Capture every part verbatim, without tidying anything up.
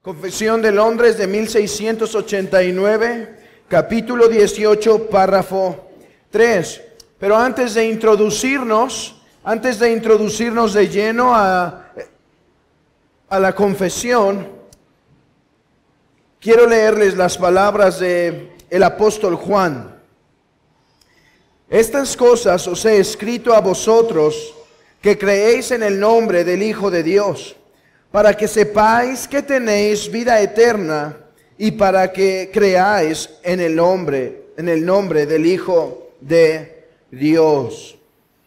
Confesión de Londres de mil seiscientos ochenta y nueve, capítulo dieciocho, párrafo tres. Pero antes de introducirnos, antes de introducirnos de lleno a, a la confesión, quiero leerles las palabras de el apóstol Juan. Estas cosas os he escrito a vosotros que creéis en el nombre del Hijo de Dios, para que sepáis que tenéis vida eterna y para que creáis en el nombre, en el nombre del Hijo de Dios.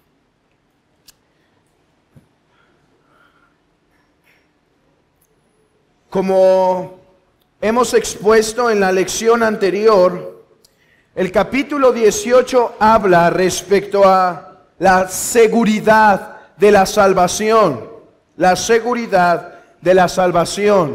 Como hemos expuesto en la lección anterior, el capítulo dieciocho habla respecto a la seguridad de la salvación. La seguridad de la salvación.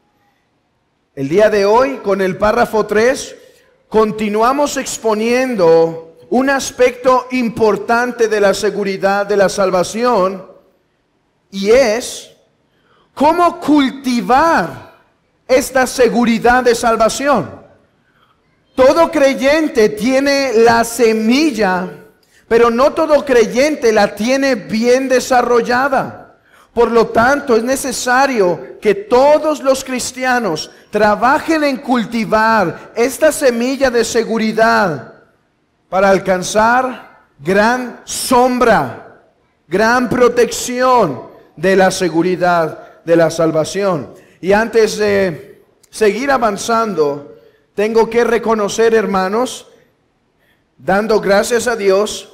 El día de hoy, con el párrafo tres, continuamos exponiendo un aspecto importante de la seguridad de la salvación, y es cómo cultivar esta seguridad de salvación. Todo creyente tiene la semilla, pero no todo creyente la tiene bien desarrollada. Por lo tanto, es necesario que todos los cristianos trabajen en cultivar esta semilla de seguridad para alcanzar gran sombra, gran protección de la seguridad de la salvación. Y antes de seguir avanzando, tengo que reconocer, hermanos, dando gracias a Dios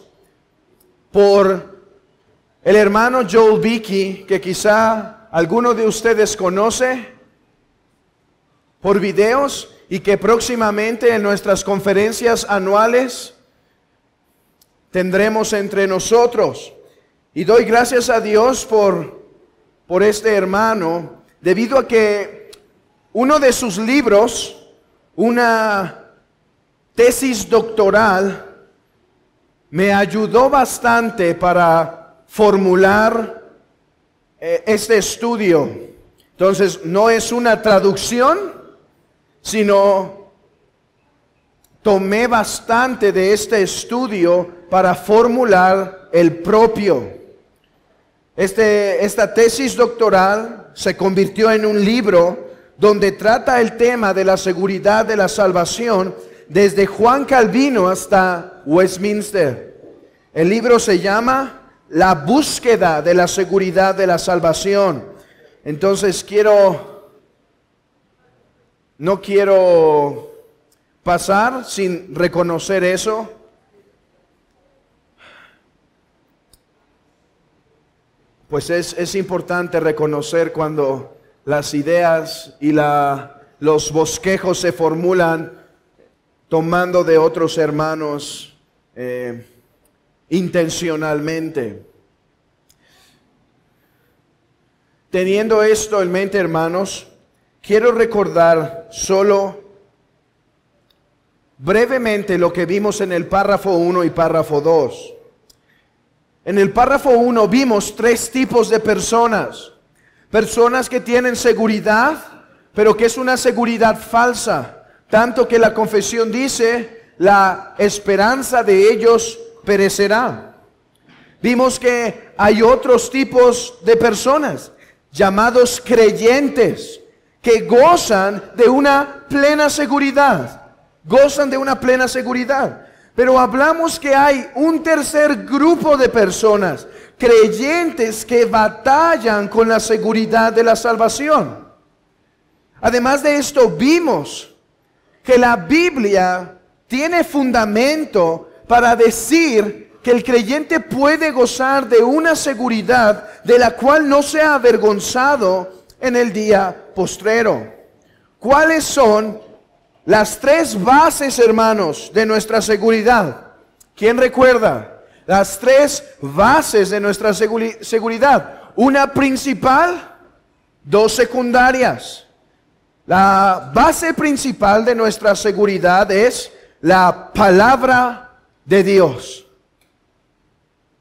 por el hermano Joel Vicky, que quizá alguno de ustedes conoce por videos y que próximamente en nuestras conferencias anuales tendremos entre nosotros. Y doy gracias a Dios por, por este hermano, debido a que uno de sus libros, una tesis doctoral, me ayudó bastante para formular eh, este estudio. Entonces, no es una traducción, sino tomé bastante de este estudio para formular el propio. Este, esta tesis doctoral se convirtió en un libro donde trata el tema de la seguridad de la salvación desde Juan Calvino hasta Westminster. El libro se llama La búsqueda de la seguridad de la salvación. Entonces quiero, no quiero pasar sin reconocer eso. Pues es, es importante reconocer cuando las ideas y la, los bosquejos se formulan tomando de otros hermanos eh, intencionalmente. Teniendo esto en mente, hermanos, quiero recordar solo brevemente lo que vimos en el párrafo uno y párrafo dos. En el párrafo uno vimos tres tipos de personas. Personas que tienen seguridad, pero que es una seguridad falsa. Tanto que la confesión dice, la esperanza de ellos perecerá. Vimos que hay otros tipos de personas, llamados creyentes, que gozan de una plena seguridad. Gozan de una plena seguridad. Pero hablamos que hay un tercer grupo de personas, creyentes que batallan con la seguridad de la salvación. Además de esto, vimos que la Biblia tiene fundamento para decir que el creyente puede gozar de una seguridad de la cual no se ha avergonzado en el día postrero. ¿Cuáles son las tres bases, hermanos, de nuestra seguridad? ¿Quién recuerda? Las tres bases de nuestra seguri- seguridad. Una principal, dos secundarias. La base principal de nuestra seguridad es la palabra de Dios.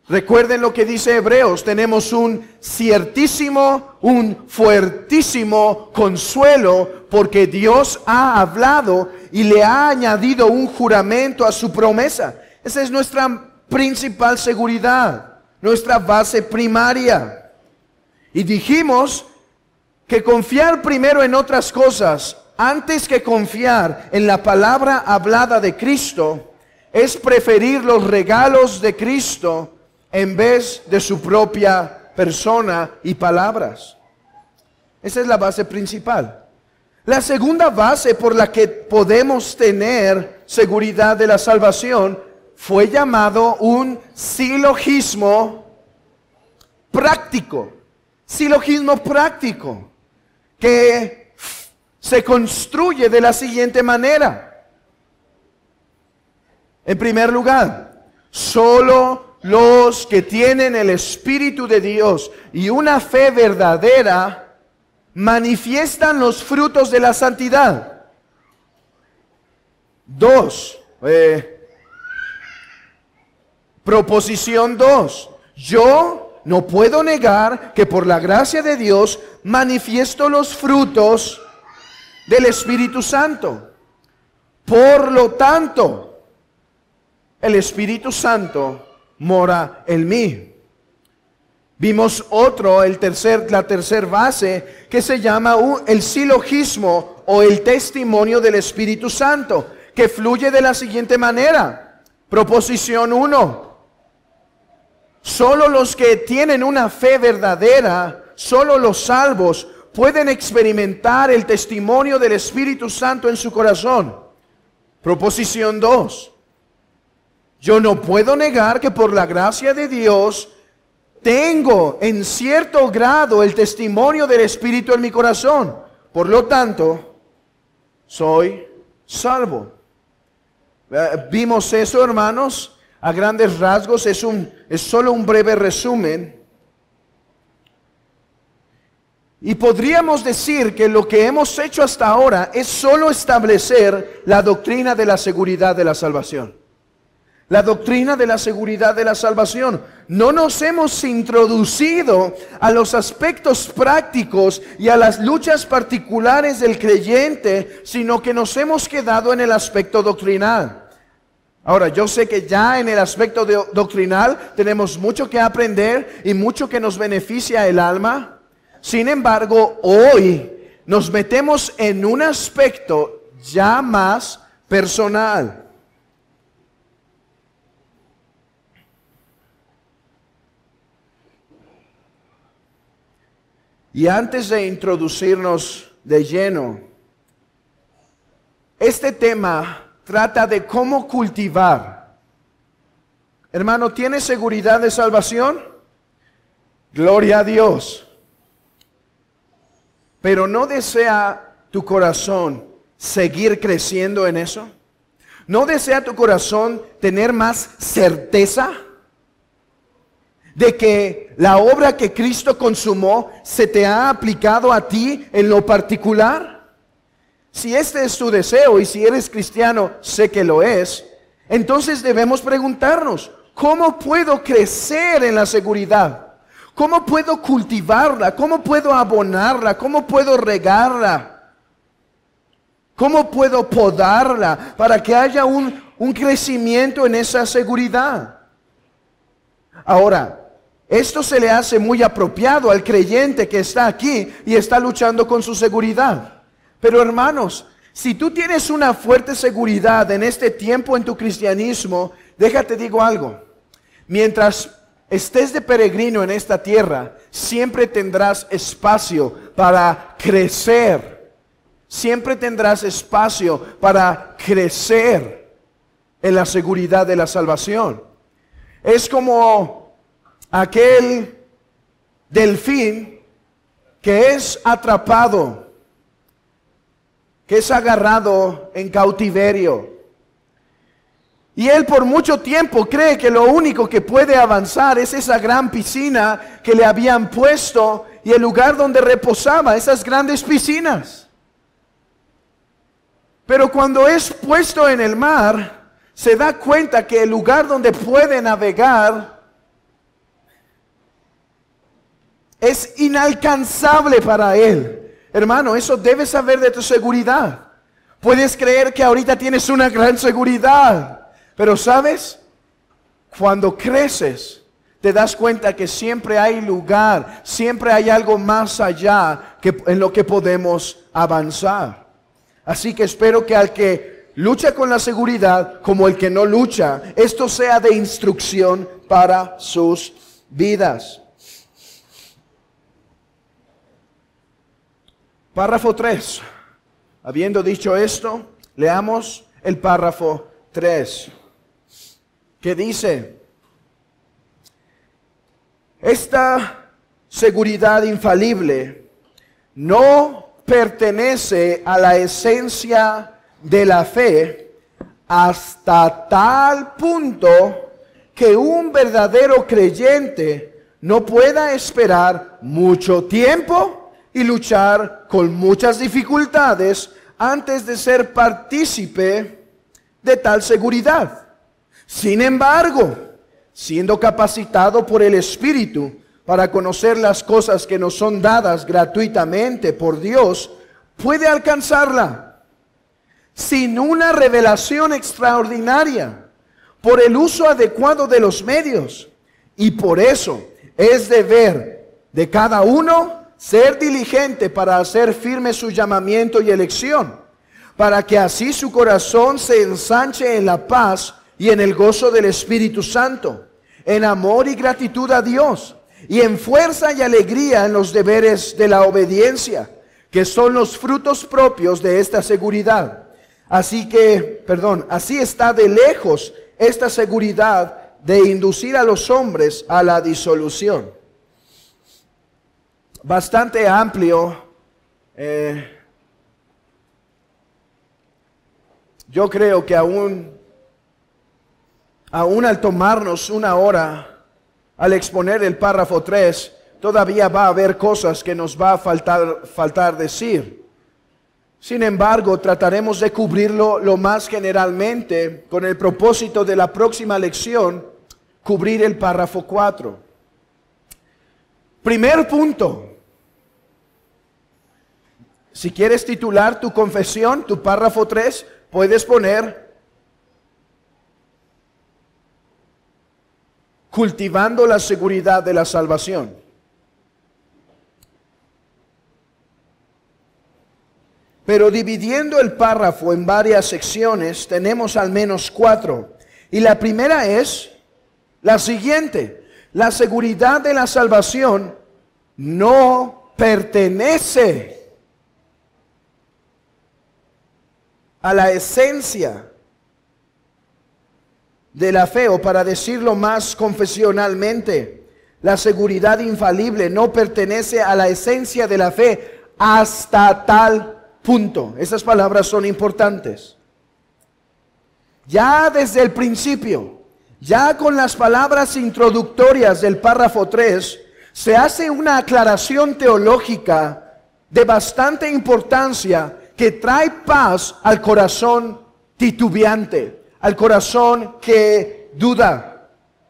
Recuerden lo que dice Hebreos, tenemos un ciertísimo, un fuertísimo consuelo porque Dios ha hablado y le ha añadido un juramento a su promesa. Esa es nuestra principal seguridad, nuestra base primaria. Y dijimos que confiar primero en otras cosas antes que confiar en la palabra hablada de Cristo es preferir los regalos de Cristo en vez de su propia persona y palabras. Esa es la base principal. La segunda base por la que podemos tener seguridad de la salvación fue llamado un silogismo práctico. Silogismo práctico que se construye de la siguiente manera. En primer lugar, solo los que tienen el Espíritu de Dios y una fe verdadera manifiestan los frutos de la santidad. Dos, eh, proposición dos. Yo no puedo negar que por la gracia de Dios manifiesto los frutos del Espíritu Santo. Por lo tanto, el Espíritu Santo mora en mí. Vimos otro, el tercer, la tercera base, que se llama un, el silogismo o el testimonio del Espíritu Santo, que fluye de la siguiente manera. Proposición uno. Solo los que tienen una fe verdadera, solo los salvos, pueden experimentar el testimonio del Espíritu Santo en su corazón. Proposición dos. Yo no puedo negar que por la gracia de Dios tengo en cierto grado el testimonio del Espíritu en mi corazón. Por lo tanto, soy salvo. Vimos eso, hermanos, a grandes rasgos. Es, un, es solo un breve resumen. Y podríamos decir que lo que hemos hecho hasta ahora es solo establecer la doctrina de la seguridad de la salvación. La doctrina de la seguridad de la salvación. No nos hemos introducido a los aspectos prácticos y a las luchas particulares del creyente, sino que nos hemos quedado en el aspecto doctrinal. Ahora, yo sé que ya en el aspecto de, doctrinal tenemos mucho que aprender y mucho que nos beneficia el alma. Sin embargo, hoy nos metemos en un aspecto ya más personal. Y antes de introducirnos de lleno, este tema trata de cómo cultivar. Hermano, ¿tienes seguridad de salvación? Gloria a Dios. Pero ¿no desea tu corazón seguir creciendo en eso? ¿No desea tu corazón tener más certeza de que la obra que Cristo consumó se te ha aplicado a ti en lo particular? Si este es tu deseo y si eres cristiano, sé que lo es, entonces debemos preguntarnos, ¿cómo puedo crecer en la seguridad? ¿Cómo puedo cultivarla? ¿Cómo puedo abonarla? ¿Cómo puedo regarla? ¿Cómo puedo podarla para que haya un, un crecimiento en esa seguridad? Ahora, esto se le hace muy apropiado al creyente que está aquí y está luchando con su seguridad. Pero hermanos, si tú tienes una fuerte seguridad en este tiempo en tu cristianismo, déjate digo algo. Mientras estés de peregrino en esta tierra, siempre tendrás espacio para crecer. Siempre tendrás espacio para crecer en la seguridad de la salvación. Es como aquel delfín que es atrapado, que es agarrado en cautiverio. Y él por mucho tiempo cree que lo único que puede avanzar es esa gran piscina que le habían puesto y el lugar donde reposaba, esas grandes piscinas. Pero cuando es puesto en el mar, se da cuenta que el lugar donde puede navegar es inalcanzable para Él. Hermano, eso debes saber de tu seguridad. Puedes creer que ahorita tienes una gran seguridad, pero ¿sabes? Cuando creces, te das cuenta que siempre hay lugar, siempre hay algo más allá que, en lo que podemos avanzar. Así que espero que al que lucha con la seguridad, como el que no lucha, esto sea de instrucción para sus vidas. Párrafo tres. Habiendo dicho esto, leamos el párrafo tres, que dice: esta seguridad infalible no pertenece a la esencia de la fe hasta tal punto que un verdadero creyente no pueda esperar mucho tiempo y luchar con muchas dificultades antes de ser partícipe de tal seguridad. Sin embargo, siendo capacitado por el Espíritu para conocer las cosas que nos son dadas gratuitamente por Dios, puede alcanzarla sin una revelación extraordinaria, por el uso adecuado de los medios. Y por eso es deber de cada uno ser diligente para hacer firme su llamamiento y elección, para que así su corazón se ensanche en la paz y en el gozo del Espíritu Santo, en amor y gratitud a Dios, y en fuerza y alegría en los deberes de la obediencia, que son los frutos propios de esta seguridad. Así que, perdón, así está de lejos esta seguridad de inducir a los hombres a la disolución. Bastante amplio. Eh, yo creo que aún, aún al tomarnos una hora al exponer el párrafo tres, todavía va a haber cosas que nos va a faltar, faltar decir. Sin embargo, trataremos de cubrirlo lo más generalmente con el propósito de la próxima lección, cubrir el párrafo cuatro. Primer punto. Si quieres titular tu confesión, tu párrafo tres, puedes poner: cultivando la seguridad de la salvación. Pero dividiendo el párrafo en varias secciones, tenemos al menos cuatro. Y la primera es la siguiente: la seguridad de la salvación no pertenece a la esencia de la fe, o para decirlo más confesionalmente, la seguridad infalible no pertenece a la esencia de la fe hasta tal punto. Esas palabras son importantes. Ya desde el principio, ya con las palabras introductorias del párrafo tres, se hace una aclaración teológica de bastante importancia que trae paz al corazón titubeante, al corazón que duda.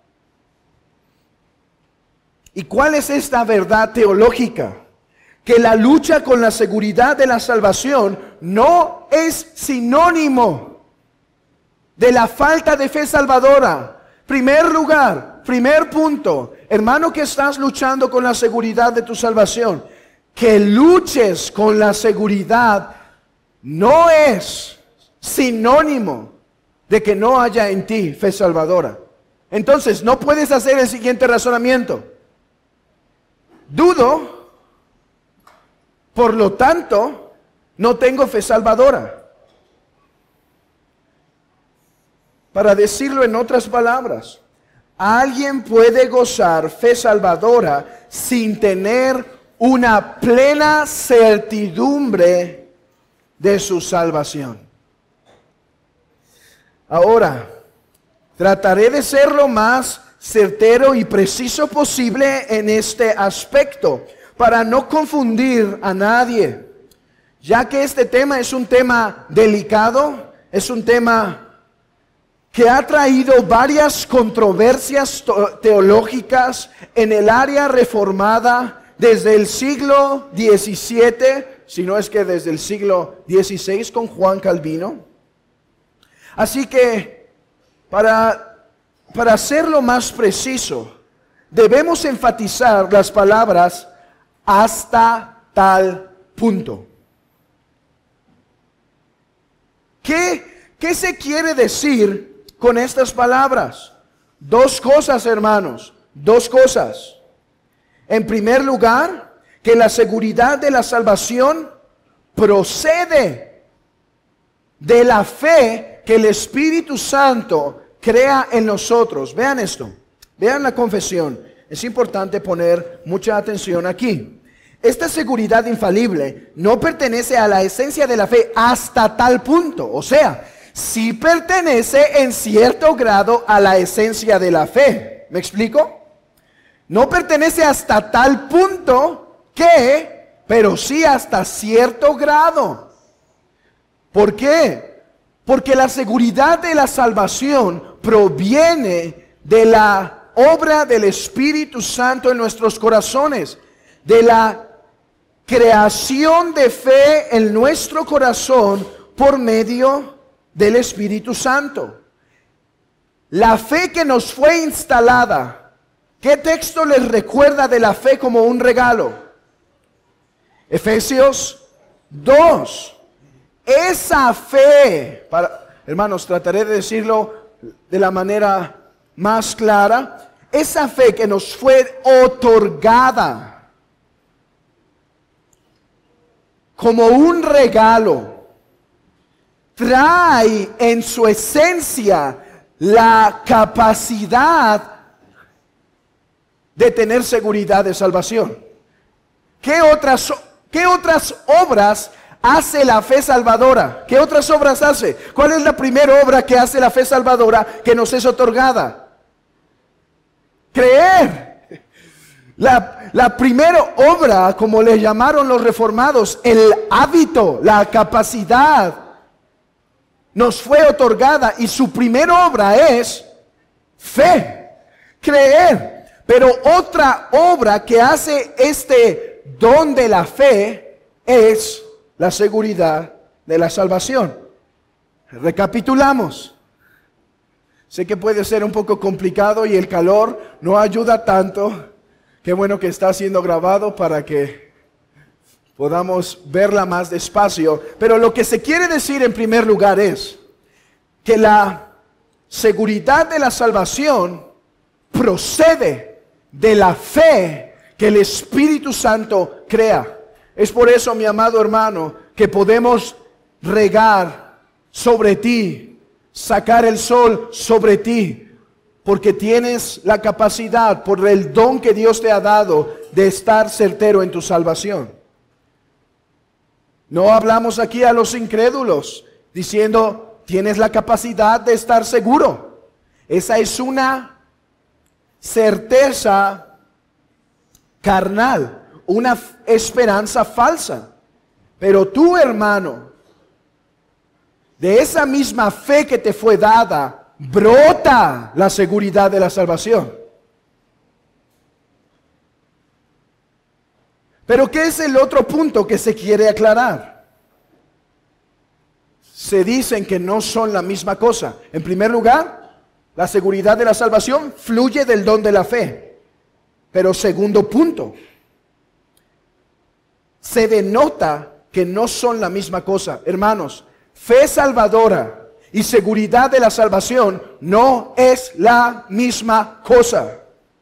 ¿Y cuál es esta verdad teológica? Que la lucha con la seguridad de la salvación no es sinónimo de la falta de fe salvadora. Primer lugar, primer punto, hermano que estás luchando con la seguridad de tu salvación, que luches con la seguridad no es sinónimo de que no haya en ti fe salvadora. Entonces, no puedes hacer el siguiente razonamiento: dudo, por lo tanto, no tengo fe salvadora. Para decirlo en otras palabras, alguien puede gozar fe salvadora sin tener una plena certidumbre de su salvación. Ahora, trataré de ser lo más certero y preciso posible en este aspecto, para no confundir a nadie, ya que este tema es un tema delicado, es un tema que ha traído varias controversias teológicas en el área reformada desde el siglo diecisiete, si no es que desde el siglo dieciséis con Juan Calvino. Así que, para, para hacerlo más preciso, debemos enfatizar las palabras hasta tal punto. ¿Qué, qué se quiere decir con estas palabras? Dos cosas, hermanos, dos cosas. En primer lugar, que la seguridad de la salvación procede de la fe que el Espíritu Santo crea en nosotros. Vean esto, vean la confesión. Es importante poner mucha atención aquí. Esta seguridad infalible no pertenece a la esencia de la fe hasta tal punto. O sea, sí pertenece en cierto grado a la esencia de la fe. ¿Me explico? No pertenece hasta tal punto que, pero sí hasta cierto grado. ¿Por qué? Porque la seguridad de la salvación proviene de la obra del Espíritu Santo en nuestros corazones, de la creación de fe en nuestro corazón por medio del Espíritu Santo. La fe que nos fue instalada. ¿Qué texto les recuerda de la fe como un regalo? Efesios dos. Esa fe, para, hermanos, trataré de decirlo de la manera más clara. Esa fe que nos fue otorgada como un regalo, trae en su esencia la capacidad de tener seguridad de salvación. ¿Qué otras, qué otras obras hace la fe salvadora? ¿Qué otras obras hace? ¿Cuál es la primera obra que hace la fe salvadora que nos es otorgada? Creer. La, la primera obra, como le llamaron los reformados, el hábito, la capacidad, nos fue otorgada, y su primera obra es fe, creer. Pero otra obra que hace este don de la fe es la seguridad de la salvación. Recapitulamos. Sé que puede ser un poco complicado y el calor no ayuda tanto. Qué bueno que está siendo grabado para que podamos verla más despacio. Pero lo que se quiere decir en primer lugar es que la seguridad de la salvación procede de la fe que el Espíritu Santo crea. Es por eso, mi amado hermano, que podemos regar sobre ti, sacar el sol sobre ti, porque tienes la capacidad, por el don que Dios te ha dado, de estar certero en tu salvación. No hablamos aquí a los incrédulos diciendo, tienes la capacidad de estar seguro. Esa es una certeza carnal, una esperanza falsa. Pero tú, hermano, de esa misma fe que te fue dada, brota la seguridad de la salvación. Pero ¿qué es el otro punto que se quiere aclarar? Se dicen que no son la misma cosa. En primer lugar, la seguridad de la salvación fluye del don de la fe. Pero segundo punto, se denota que no son la misma cosa. Hermanos, fe salvadora y seguridad de la salvación no es la misma cosa.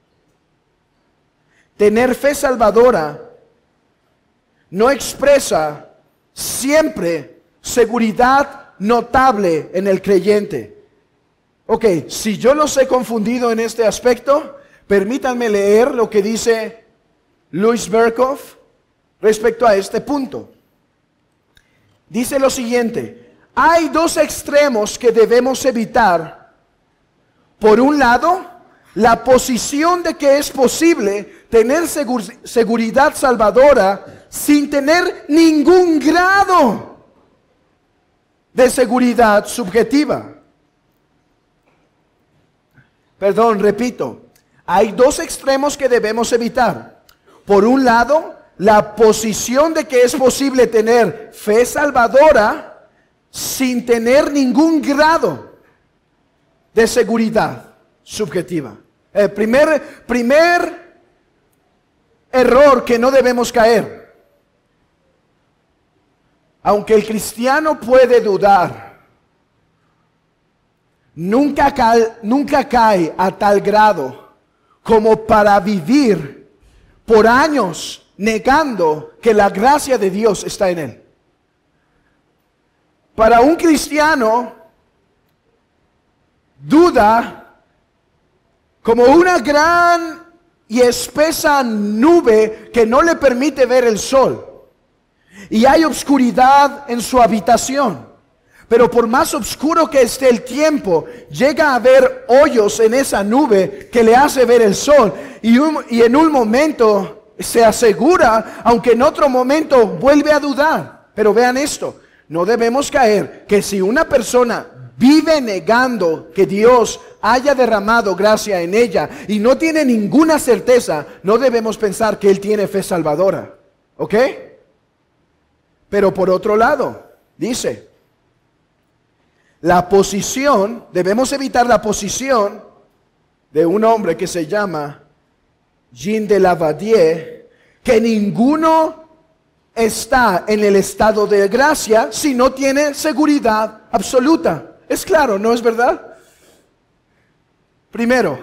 Tener fe salvadora no expresa siempre seguridad notable en el creyente. Ok, si yo los he confundido en este aspecto, permítanme leer lo que dice Louis Berkhoff respecto a este punto. Dice lo siguiente: hay dos extremos que debemos evitar. Por un lado, la posición de que es posible tener segur- seguridad salvadora sin tener ningún grado de seguridad subjetiva. Perdón, repito, hay dos extremos que debemos evitar. por un lado, la posición de que es posible tener fe salvadora sin tener ningún grado de seguridad subjetiva. El primer, primer error que no debemos caer. Aunque el cristiano puede dudar, nunca cae, nunca cae a tal grado como para vivir por años negando que la gracia de Dios está en él. Para un cristiano, duda como una gran y espesa nube que no le permite ver el sol. Y hay obscuridad en su habitación. Pero por más oscuro que esté el tiempo, llega a haber hoyos en esa nube que le hace ver el sol. Y, un, y en un momento se asegura, aunque en otro momento vuelve a dudar. Pero vean esto, no debemos caer que si una persona vive negando que Dios haya derramado gracia en ella y no tiene ninguna certeza, no debemos pensar que él tiene fe salvadora. ¿Ok? Pero por otro lado, dice, la posición, debemos evitar la posición de un hombre que se llama Jean de Lavadier, que ninguno está en el estado de gracia si no tiene seguridad absoluta. Es claro, ¿no es verdad? Primero,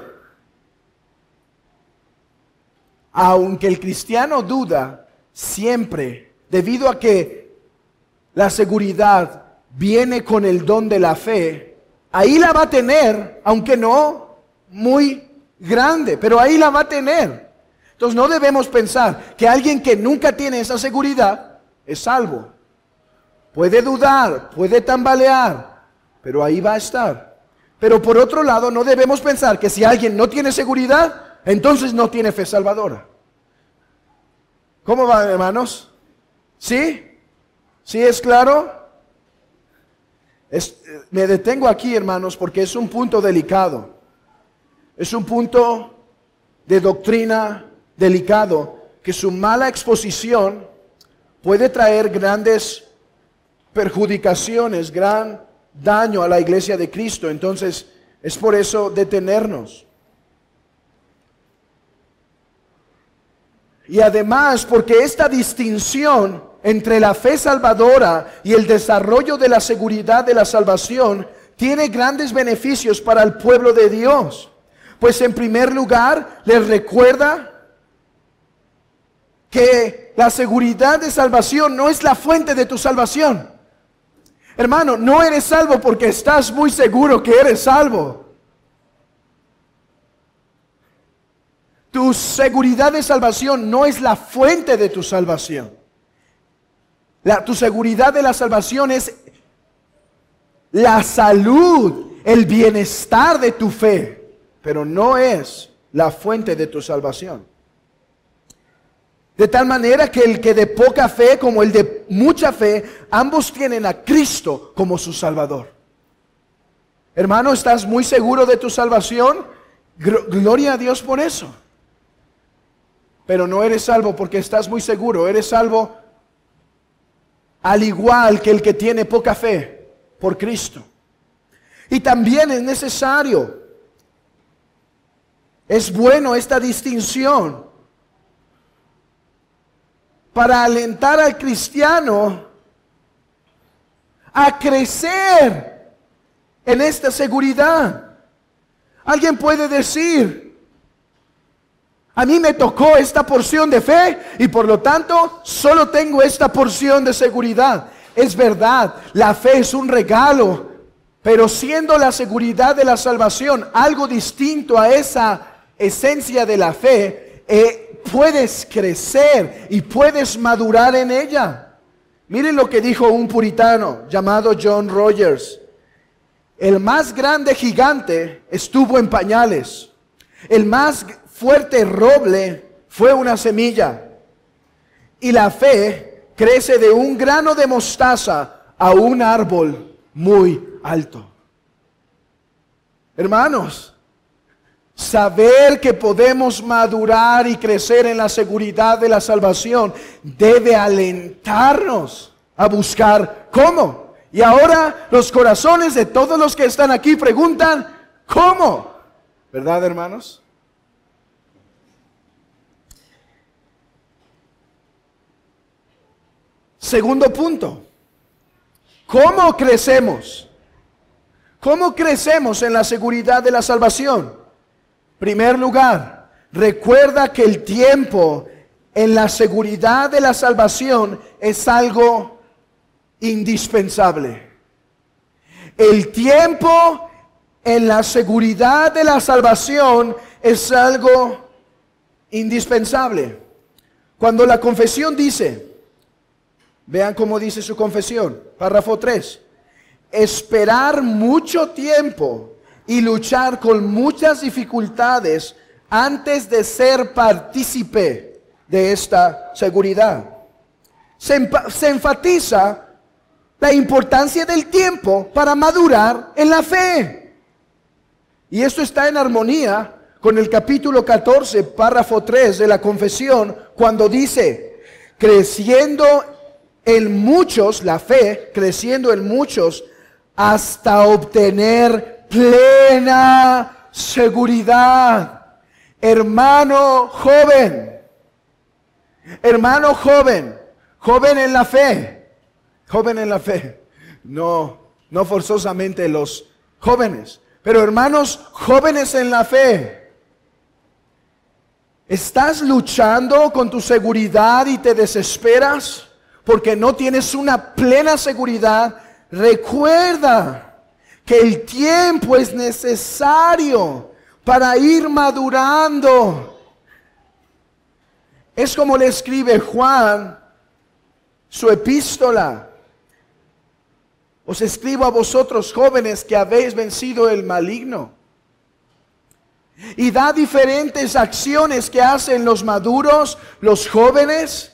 aunque el cristiano duda siempre, debido a que la seguridad viene con el don de la fe, ahí la va a tener, aunque no muy grande, pero ahí la va a tener. Entonces no debemos pensar que alguien que nunca tiene esa seguridad es salvo. Puede dudar, puede tambalear, pero ahí va a estar. Pero por otro lado, no debemos pensar que si alguien no tiene seguridad, entonces no tiene fe salvadora. ¿Cómo van, hermanos? ¿Sí? ¿Sí es claro? Es, me detengo aquí, hermanos, porque es un punto delicado. Es un punto de doctrina delicado, que su mala exposición puede traer grandes perjudicaciones, gran daño a la iglesia de Cristo. Entonces, es por eso detenernos. Y además, porque esta distinción entre la fe salvadora y el desarrollo de la seguridad de la salvación tiene grandes beneficios para el pueblo de Dios. Pues en primer lugar, les recuerda que la seguridad de salvación no es la fuente de tu salvación. Hermano, no eres salvo porque estás muy seguro que eres salvo. Tu seguridad de salvación no es la fuente de tu salvación. La, tu seguridad de la salvación es la salud, el bienestar de tu fe, pero no es la fuente de tu salvación. De tal manera que el que de poca fe como el de mucha fe, ambos tienen a Cristo como su Salvador. Hermano, ¿estás muy seguro de tu salvación? Gloria a Dios por eso. Pero no eres salvo porque estás muy seguro. Eres salvo al igual que el que tiene poca fe por Cristo. Y también es necesario, es bueno esta distinción para alentar al cristiano a crecer en esta seguridad. Alguien puede decir, a mí me tocó esta porción de fe y por lo tanto solo tengo esta porción de seguridad. Es verdad, la fe es un regalo, pero siendo la seguridad de la salvación algo distinto a esa esencia de la fe, eh, puedes crecer y puedes madurar en ella. Miren lo que dijo un puritano llamado John Rogers. El más grande gigante estuvo en pañales. El más fuerte roble fue una semilla. Y la fe crece de un grano de mostaza a un árbol muy alto. Hermanos, Saber que podemos madurar y crecer en la seguridad de la salvación debe alentarnos a buscar cómo. Y ahora los corazones de todos los que están aquí preguntan, ¿cómo? ¿Verdad, hermanos? Segundo punto, ¿cómo crecemos? ¿Cómo crecemos en la seguridad de la salvación? Primer lugar, recuerda que el tiempo en la seguridad de la salvación es algo indispensable. El tiempo en la seguridad de la salvación es algo indispensable. Cuando la confesión dice, vean cómo dice su confesión, párrafo tres, esperar mucho tiempo y luchar con muchas dificultades antes de ser partícipe de esta seguridad. Se, se enfatiza la importancia del tiempo para madurar en la fe. Y esto está en armonía con el capítulo catorce, párrafo tres de la confesión, cuando dice, creciendo en muchos, la fe, creciendo en muchos, hasta obtener plena seguridad. Hermano joven, hermano joven, joven en la fe, joven en la fe, no, no forzosamente los jóvenes, pero hermanos jóvenes en la fe. ¿Estás luchando con tu seguridad y te desesperas porque no tienes una plena seguridad? Recuerda que el tiempo es necesario para ir madurando. Es como le escribe Juan su epístola. Os escribo a vosotros jóvenes que habéis vencido el maligno. Y da diferentes acciones que hacen los maduros, los jóvenes.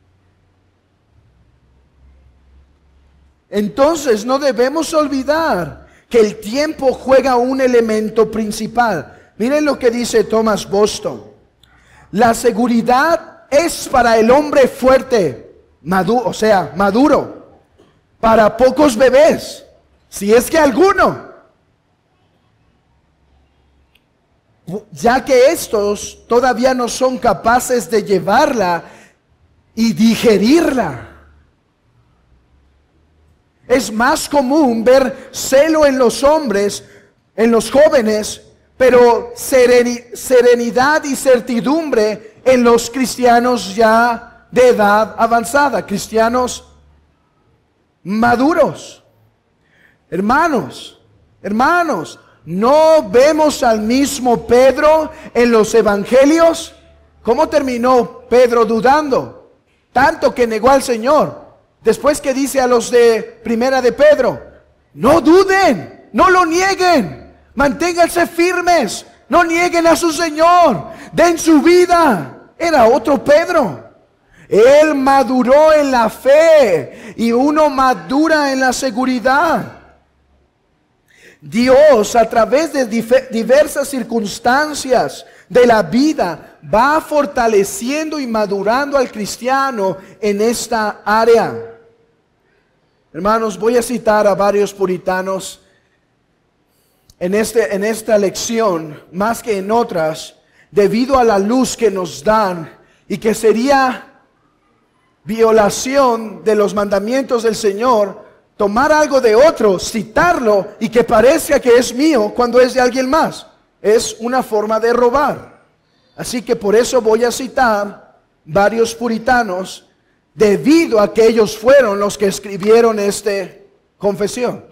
Entonces no debemos olvidar que el tiempo juega un elemento principal. Miren lo que dice Thomas Boston. La seguridad es para el hombre fuerte, maduro, o sea, maduro, para pocos bebés, si es que alguno, ya que estos todavía no son capaces de llevarla y digerirla. Es más común ver celo en los hombres, en los jóvenes, pero serenidad y certidumbre en los cristianos ya de edad avanzada, cristianos maduros. Hermanos, hermanos, ¿no vemos al mismo Pedro en los evangelios? ¿Cómo terminó Pedro dudando? Tanto que negó al Señor. Después que dice a los de Primera de Pedro, no duden, no lo nieguen, manténganse firmes, no nieguen a su Señor, den su vida. Era otro Pedro. Él maduró en la fe y uno madura en la seguridad. Dios, a través de diversas circunstancias de la vida, va fortaleciendo y madurando al cristiano en esta área. Hermanos, voy a citar a varios puritanos en, este, en esta lección, más que en otras, debido a la luz que nos dan y que sería violación de los mandamientos del Señor tomar algo de otro, citarlo y que parezca que es mío cuando es de alguien más. Es una forma de robar. Así que por eso voy a citar varios puritanos, debido a que ellos fueron los que escribieron esta confesión.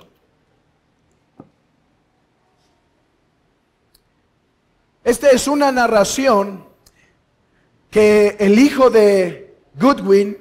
Esta es una narración que el hijo de Goodwin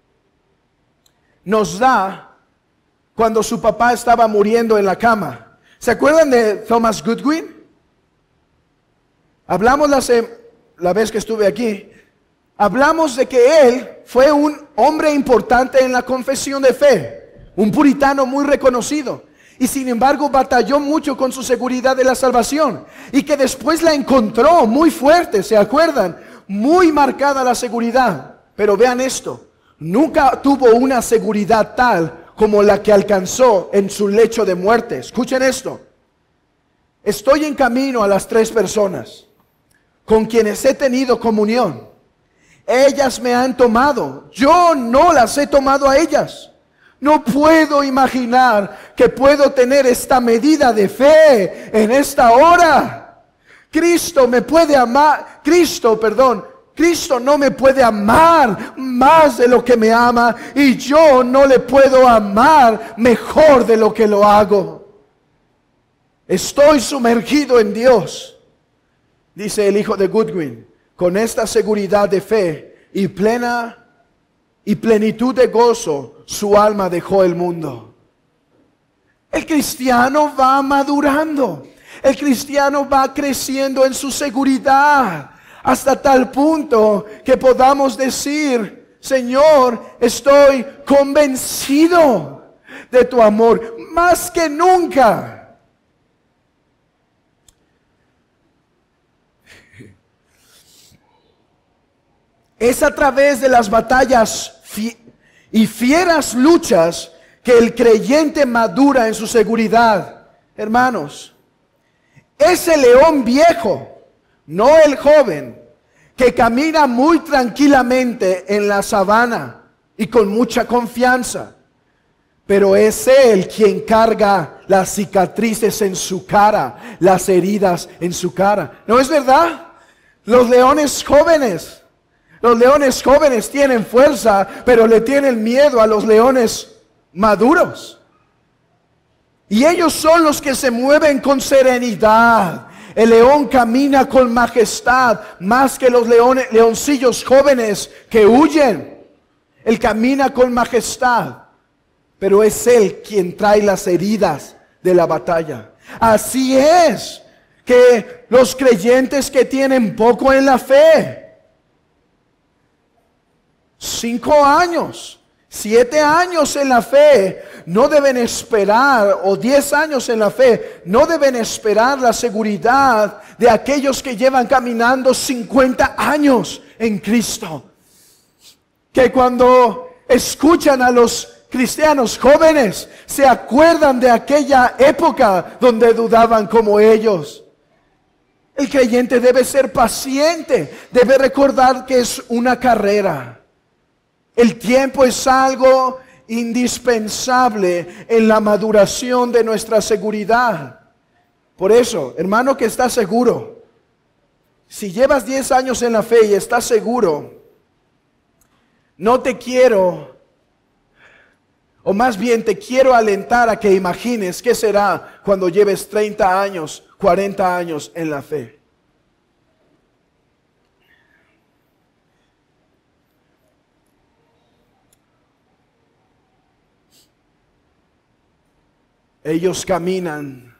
nos da cuando su papá estaba muriendo en la cama. ¿Se acuerdan de Thomas Goodwin? Hablamos la, la vez que estuve aquí. Hablamos de que él fue un hombre importante en la confesión de fe, un puritano muy reconocido. y sin embargo batalló mucho con su seguridad de la salvación, y que después la encontró muy fuerte, ¿se acuerdan? Muy marcada la seguridad. Pero vean esto, nunca tuvo una seguridad tal como la que alcanzó en su lecho de muerte. Escuchen esto. Estoy en camino a las tres personas con quienes he tenido comunión. Ellas me han tomado, yo no las he tomado a ellas. No puedo imaginar que puedo tener esta medida de fe en esta hora. Cristo me puede amar, Cristo, perdón, Cristo no me puede amar más de lo que me ama, y yo no le puedo amar mejor de lo que lo hago. Estoy sumergido en Dios, dice el hijo de Goodwin, con esta seguridad de fe y plena y plenitud de gozo, su alma dejó el mundo. El cristiano va madurando, el cristiano va creciendo en su seguridad, hasta tal punto que podamos decir: Señor, estoy convencido de tu amor más que nunca. Es a través de las batallas y fieras luchas que el creyente madura en su seguridad. Hermanos, ese león viejo, no el joven, que camina muy tranquilamente en la sabana y con mucha confianza, pero es él quien carga las cicatrices en su cara, las heridas en su cara. ¿No es verdad? Los leones jóvenes Los leones jóvenes tienen fuerza, pero le tienen miedo a los leones maduros. Y ellos son los que se mueven con serenidad. El león camina con majestad, más que los leones, leoncillos jóvenes que huyen. Él camina con majestad, pero es él quien trae las heridas de la batalla. Así es que los creyentes que tienen poco en la fe, Cinco años, siete años en la fe, no deben esperar, o diez años en la fe, no deben esperar la seguridad de aquellos que llevan caminando cincuenta años en Cristo. Que cuando escuchan a los cristianos jóvenes, se acuerdan de aquella época donde dudaban como ellos. El creyente debe ser paciente, debe recordar que es una carrera. El tiempo es algo indispensable en la maduración de nuestra seguridad. Por eso, hermano que está seguro, si llevas diez años en la fe y estás seguro, no te quiero, o más bien te quiero alentar a que imagines qué será cuando lleves treinta años, cuarenta años en la fe. Ellos caminan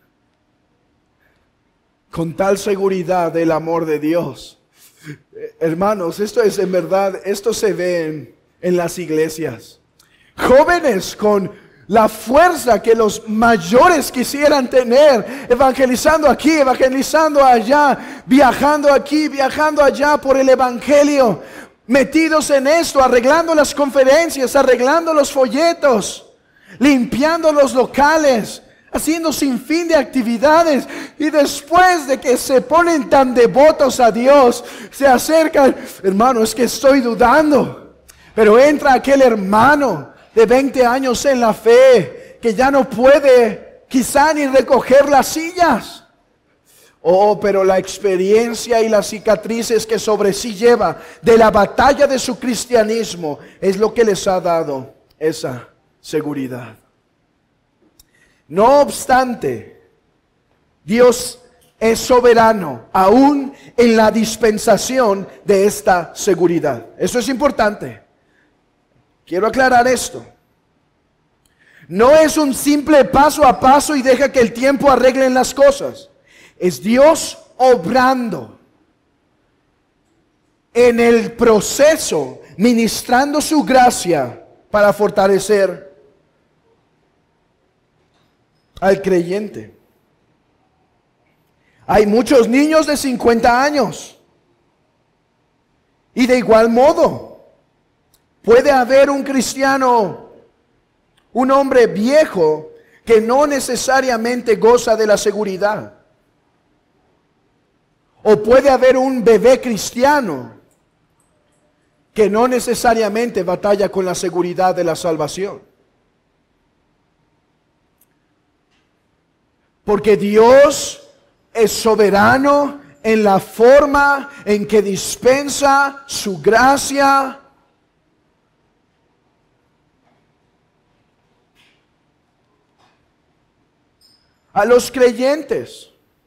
con tal seguridad del amor de Dios. Eh, hermanos, esto es en verdad, esto se ve en, en las iglesias. Jóvenes con la fuerza que los mayores quisieran tener, evangelizando aquí, evangelizando allá, viajando aquí, viajando allá por el evangelio, metidos en esto, arreglando las conferencias, arreglando los folletos, limpiando los locales, haciendo sin fin de actividades, y después de que se ponen tan devotos a Dios, se acercan: hermano, es que estoy dudando. Pero entra aquel hermano de veinte años en la fe, que ya no puede quizá ni recoger las sillas. Oh, pero la experiencia y las cicatrices que sobre sí lleva de la batalla de su cristianismo es lo que les ha dado esa seguridad. No obstante, Dios es soberano aún en la dispensación de esta seguridad. Eso es importante. Quiero aclarar esto. No es un simple paso a paso y deja que el tiempo arregle las cosas. Es Dios obrando en el proceso, ministrando su gracia para fortalecer al creyente. Hay muchos niños de cincuenta años. Y de igual modo, puede haber un cristiano, un hombre viejo, que no necesariamente goza de la seguridad. O puede haber un bebé cristiano que no necesariamente batalla con la seguridad de la salvación. Porque Dios es soberano en la forma en que dispensa su gracia a los creyentes.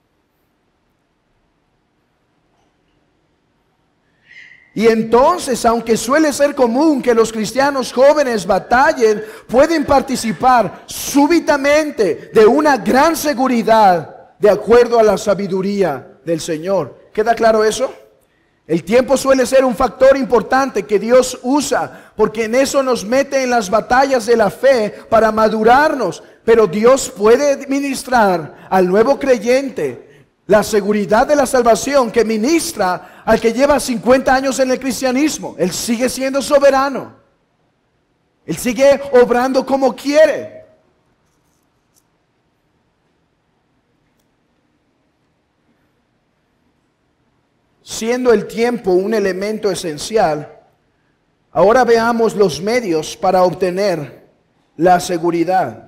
Y entonces, aunque suele ser común que los cristianos jóvenes batallen, pueden participar súbitamente de una gran seguridad de acuerdo a la sabiduría del Señor. ¿Queda claro eso? El tiempo suele ser un factor importante que Dios usa, porque en eso nos mete en las batallas de la fe para madurarnos. Pero Dios puede ministrar al nuevo creyente la seguridad de la salvación que ministra al que lleva cincuenta años en el cristianismo. Él sigue siendo soberano. Él sigue obrando como quiere. Siendo el tiempo un elemento esencial, ahora veamos los medios para obtener la seguridad.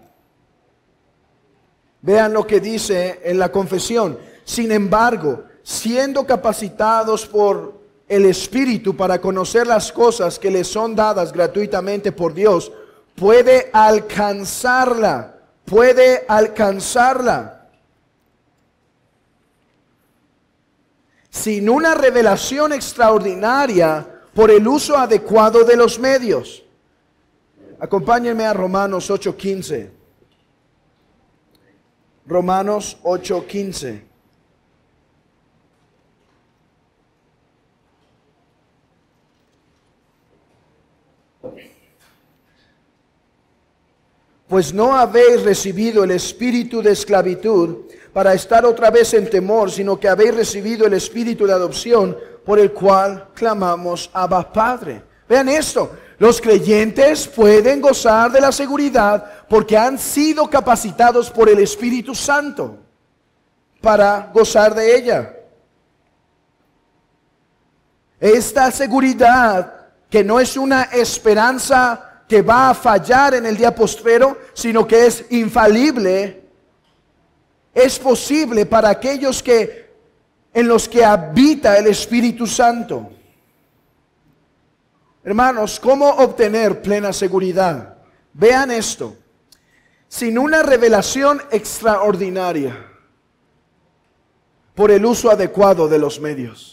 Vean lo que dice en la confesión. Sin embargo, siendo capacitados por el Espíritu para conocer las cosas que les son dadas gratuitamente por Dios, puede alcanzarla, puede alcanzarla. Sin una revelación extraordinaria por el uso adecuado de los medios. Acompáñenme a Romanos ocho quince. Romanos ocho quince. Pues no habéis recibido el espíritu de esclavitud para estar otra vez en temor, sino que habéis recibido el espíritu de adopción por el cual clamamos Abba Padre. Vean esto, los creyentes pueden gozar de la seguridad porque han sido capacitados por el Espíritu Santo para gozar de ella. Esta seguridad, que no es una esperanza que va a fallar en el día postrero, sino que es infalible, es posible para aquellos que en los que habita el Espíritu Santo. Hermanos, ¿cómo obtener plena seguridad? Vean esto. Sin una revelación extraordinaria por el uso adecuado de los medios.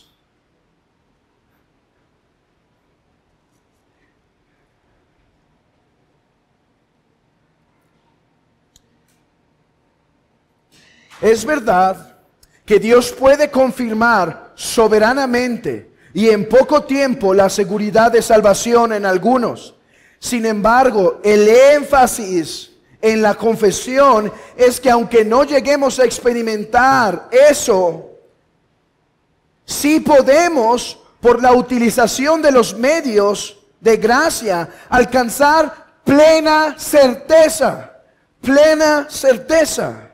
Es verdad que Dios puede confirmar soberanamente y en poco tiempo la seguridad de salvación en algunos. Sin embargo, el énfasis en la confesión es que aunque no lleguemos a experimentar eso, sí podemos, por la utilización de los medios de gracia, alcanzar plena certeza, plena certeza.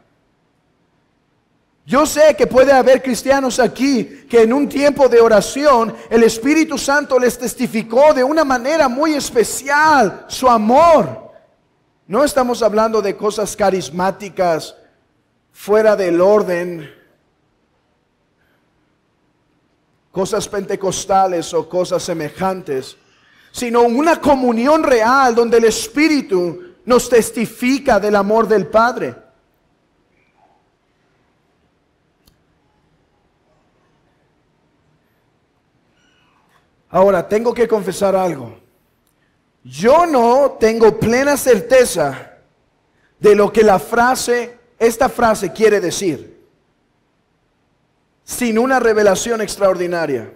Yo sé que puede haber cristianos aquí que en un tiempo de oración el Espíritu Santo les testificó de una manera muy especial su amor. No estamos hablando de cosas carismáticas fuera del orden, cosas pentecostales o cosas semejantes, sino una comunión real donde el Espíritu nos testifica del amor del Padre. Ahora, tengo que confesar algo. Yo no tengo plena certeza de lo que la frase, esta frase quiere decir, sin una revelación extraordinaria.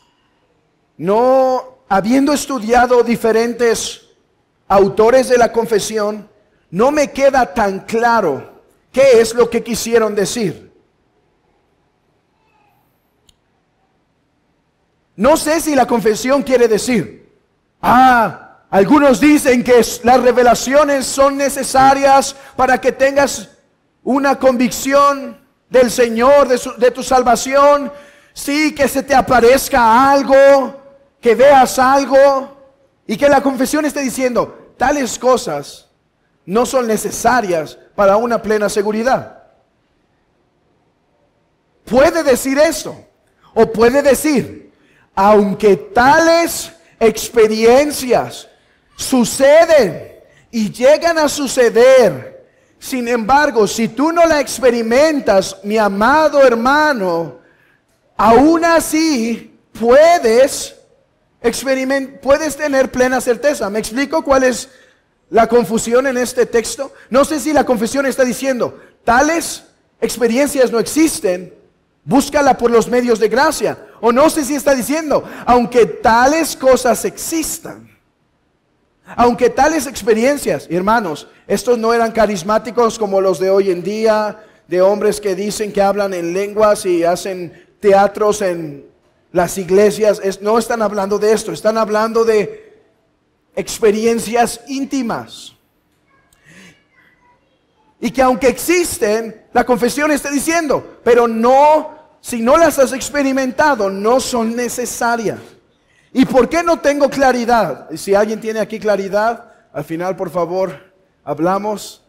No, habiendo estudiado diferentes autores de la confesión, no me queda tan claro ¿qué es lo que quisieron decir? No sé si la confesión quiere decir, ah, algunos dicen que las revelaciones son necesarias para que tengas una convicción del Señor, de, su, de tu salvación. Sí, que se te aparezca algo, que veas algo, y que la confesión esté diciendo, tales cosas no son necesarias para una plena seguridad. Puede decir eso, o puede decir, aunque tales experiencias suceden y llegan a suceder, sin embargo, si tú no la experimentas, mi amado hermano, aún así puedes experiment- puedes tener plena certeza. ¿Me explico cuál es la confusión en este texto? No sé si la confesión está diciendo, tales experiencias no existen, búscala por los medios de gracia. O no sé si está diciendo, aunque tales cosas existan, aunque tales experiencias, hermanos, estos no eran carismáticos como los de hoy en día, de hombres que dicen que hablan en lenguas y hacen teatros en las iglesias. Es, no están hablando de esto, están hablando de experiencias íntimas. Y que aunque existen, la confesión está diciendo, pero no, si no las has experimentado, no son necesarias. ¿Y por qué no tengo claridad? Si alguien tiene aquí claridad, al final por favor hablamos.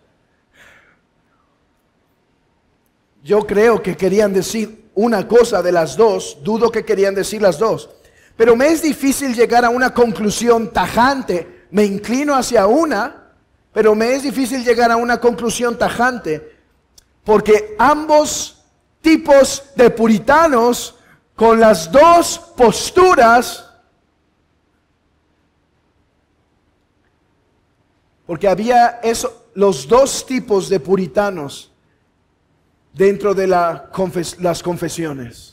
Yo creo que querían decir una cosa de las dos, dudo que querían decir las dos, pero me es difícil llegar a una conclusión tajante. Me inclino hacia una, pero me es difícil llegar a una conclusión tajante, porque ambos tipos de puritanos, con las dos posturas, porque había eso, los dos tipos de puritanos dentro de la confes, las confesiones.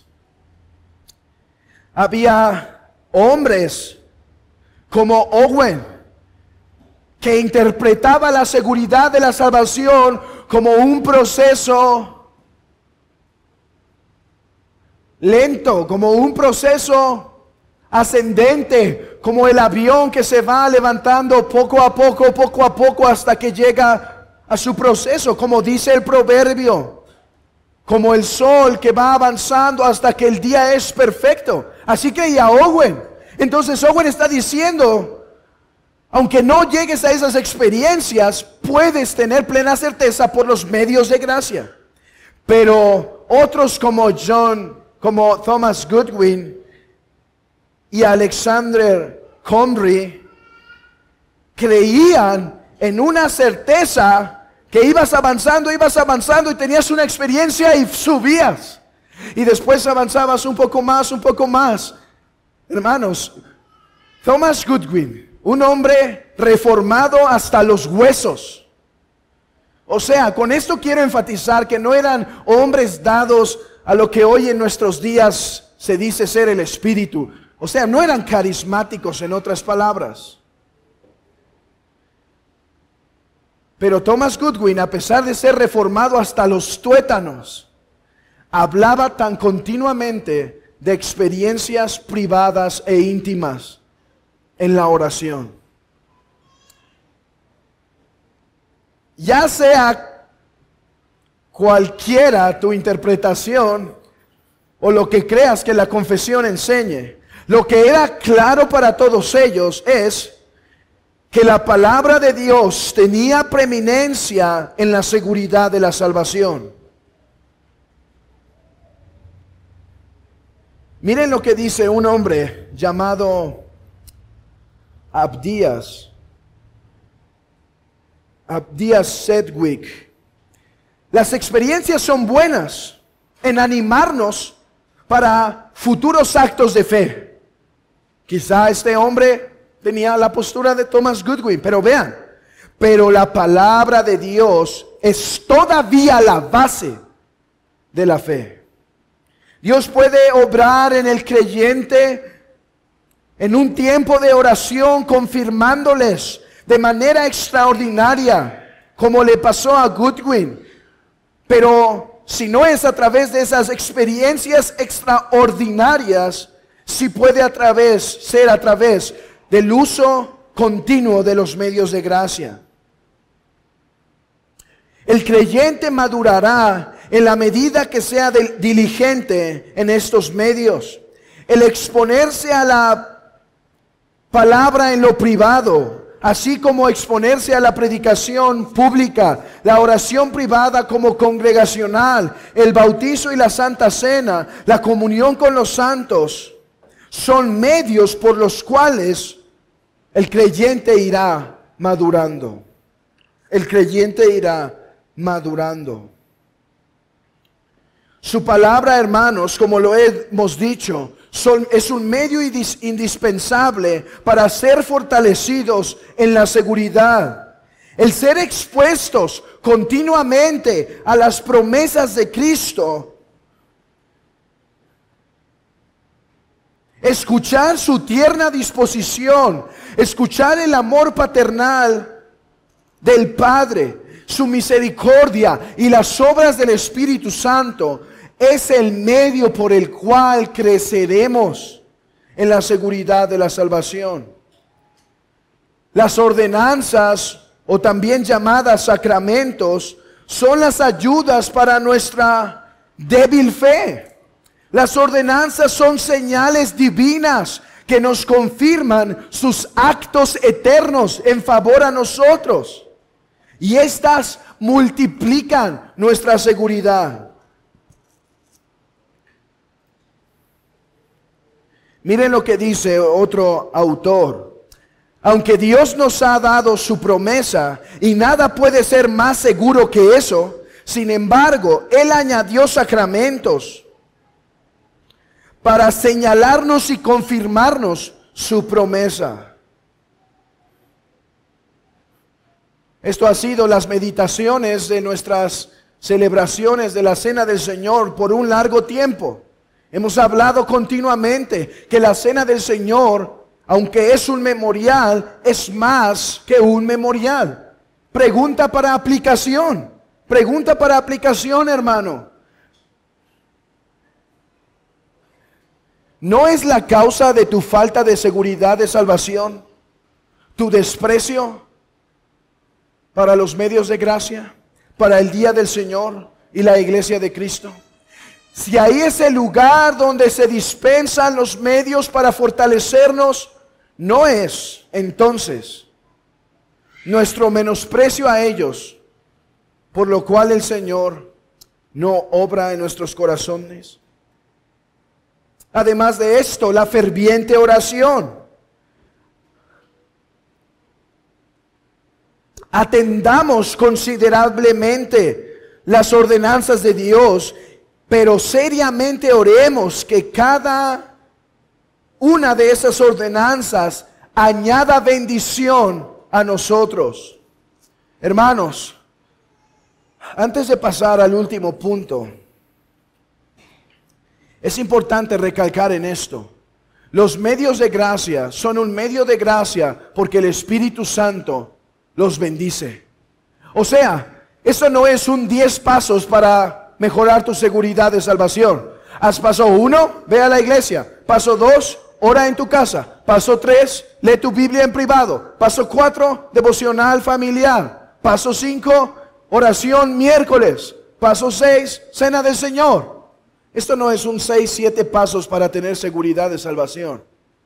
Había hombres como Owen, que interpretaba la seguridad de la salvación como un proceso lento, como un proceso ascendente, como el avión que se va levantando poco a poco, poco a poco, hasta que llega a su proceso, como dice el proverbio, como el sol que va avanzando hasta que el día es perfecto. Así creía Owen. Entonces Owen está diciendo, aunque no llegues a esas experiencias, puedes tener plena certeza por los medios de gracia. Pero otros como John, como Thomas Goodwin y Alexander Conry, creían en una certeza que ibas avanzando, ibas avanzando y tenías una experiencia y subías. Y después avanzabas un poco más, un poco más. Hermanos, Thomas Goodwin, un hombre reformado hasta los huesos. O sea, con esto quiero enfatizar que no eran hombres dados a lo que hoy en nuestros días se dice ser el espíritu. O sea, no eran carismáticos, en otras palabras. Pero Thomas Goodwin, a pesar de ser reformado hasta los tuétanos, hablaba tan continuamente de experiencias privadas e íntimas en la oración. Ya sea cualquiera tu interpretación o lo que creas que la confesión enseñe, lo que era claro para todos ellos es que la palabra de Dios tenía preeminencia en la seguridad de la salvación. Miren lo que dice un hombre llamado Abdías, Abdías Sedgwick. Las experiencias son buenas en animarnos para futuros actos de fe. Quizá este hombre tenía la postura de Thomas Goodwin, pero vean, pero la palabra de Dios es todavía la base de la fe. Dios puede obrar en el creyente en un tiempo de oración, confirmándoles de manera extraordinaria, como le pasó a Goodwin, Pero si no es a través de esas experiencias extraordinarias, sí puede a través, ser a través del uso continuo de los medios de gracia. El creyente madurará en la medida que sea diligente en estos medios. El exponerse a la palabra en lo privado, así como exponerse a la predicación pública, la oración privada como congregacional, el bautizo y la santa cena, la comunión con los santos, son medios por los cuales el creyente irá madurando. El creyente irá madurando. Su palabra, hermanos, como lo hemos dicho, son, es un medio indispensable para ser fortalecidos en la seguridad. El ser expuestos continuamente a las promesas de Cristo, escuchar su tierna disposición, escuchar el amor paternal del Padre, su misericordia y las obras del Espíritu Santo, es el medio por el cual creceremos en la seguridad de la salvación. Las ordenanzas, o también llamadas sacramentos, son las ayudas para nuestra débil fe. Las ordenanzas son señales divinas que nos confirman sus actos eternos en favor a nosotros. Y estas multiplican nuestra seguridad. Miren lo que dice otro autor. Aunque Dios nos ha dado su promesa y nada puede ser más seguro que eso, sin embargo, Él añadió sacramentos para señalarnos y confirmarnos su promesa. Esto ha sido las meditaciones de nuestras celebraciones de la Cena del Señor por un largo tiempo. Hemos hablado continuamente que la Cena del Señor, aunque es un memorial, es más que un memorial. Pregunta para aplicación. Pregunta para aplicación, hermano. ¿No es la causa de tu falta de seguridad de salvación tu desprecio para los medios de gracia, para el día del Señor y la iglesia de Cristo? Si ahí es el lugar donde se dispensan los medios para fortalecernos, no es entonces nuestro menosprecio a ellos, por lo cual el Señor no obra en nuestros corazones. Además de esto, la ferviente oración. Atendamos considerablemente las ordenanzas de Dios, pero seriamente oremos que cada una de esas ordenanzas añada bendición a nosotros. Hermanos, antes de pasar al último punto, es importante recalcar en esto. Los medios de gracia son un medio de gracia porque el Espíritu Santo los bendice. O sea, eso no es un diez pasos para mejorar tu seguridad de salvación. Haz paso uno, ve a la iglesia. Paso dos, ora en tu casa. Paso tres, lee tu Biblia en privado. Paso cuatro, devocional familiar. Paso cinco, oración miércoles. Paso seis, cena del Señor. Esto no es un seis, siete pasos para tener seguridad de salvación.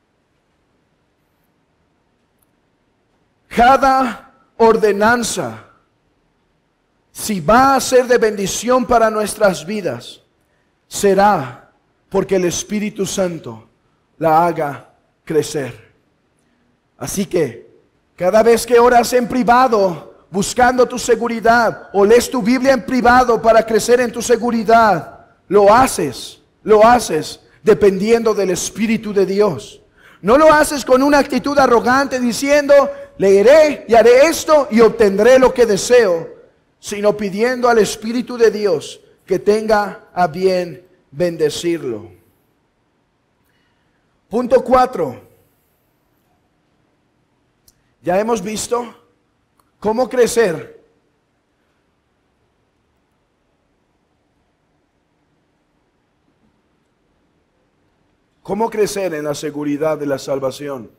Cada ordenanza, si va a ser de bendición para nuestras vidas, será porque el Espíritu Santo la haga crecer. Así que, cada vez que oras en privado, buscando tu seguridad, o lees tu Biblia en privado para crecer en tu seguridad, lo haces, lo haces dependiendo del Espíritu de Dios. No lo haces con una actitud arrogante diciendo, leeré y haré esto y obtendré lo que deseo, sino pidiendo al Espíritu de Dios que tenga a bien bendecirlo. Punto cuatro. Ya hemos visto cómo crecer ¿Cómo crecer en la seguridad de la salvación?